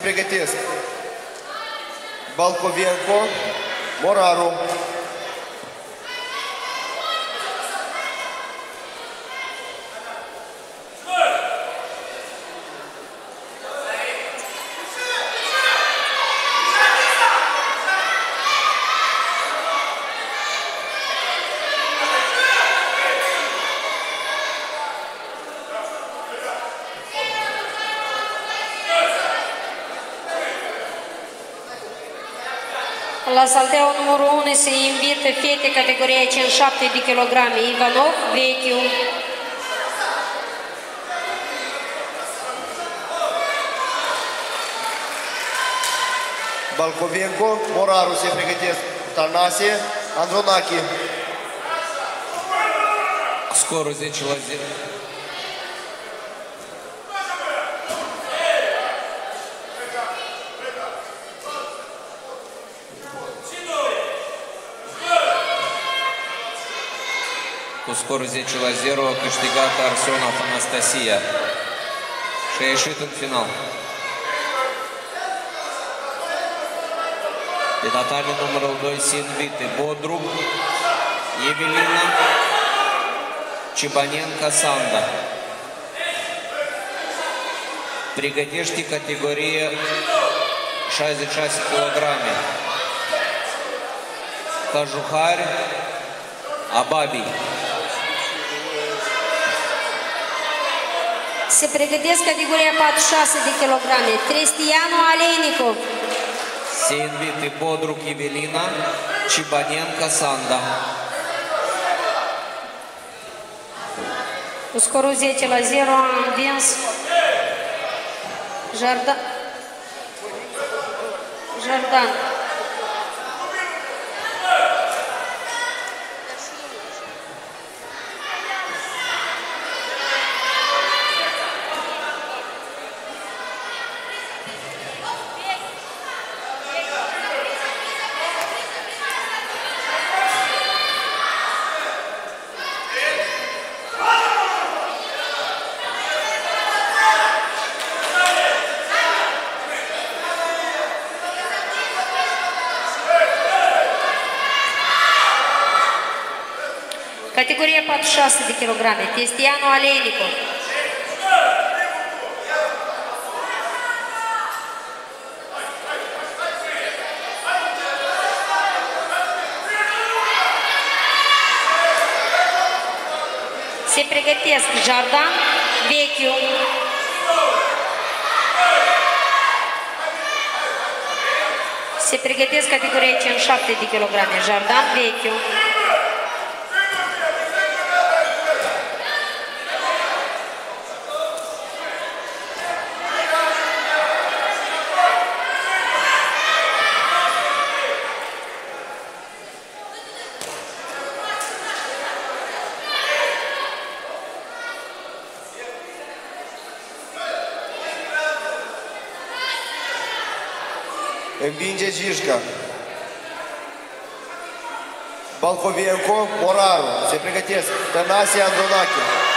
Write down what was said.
Pregătesc Balcovenco, Moraru. La salteul numărul 1 se invită fete categoria 57 de kilograme Ivanov, Vechiu. Balcovenco, Moraru se pregătesc Tănase, Andronache. Scorul 10-0. Cu scorul 10-0 a câștigat Arsonov Anastasia și a ieșit în final. Pe tatami numărul 2 se invite Bodrum, Evelina, Cibanenca Sanda. Pregătește categorie 66 kg. Cajuhari Ababi. Se pregătesc categoria 46 de kilograme Cristiano Aleinikov. Se invite Bodruc Evelina, Cibanenca Sanda. Cu scorul 10-0 a învins Jardan. Categoria 46 de kilograme Cristiano Aleinikov. Se pregătesc Jardan, Vechiu. Se pregătesc categoria 57 de kilograme Jardan, Vechiu. Învinge Gișca. Balcovenco, Moraru. Se pregătesc Tănase, Andronache.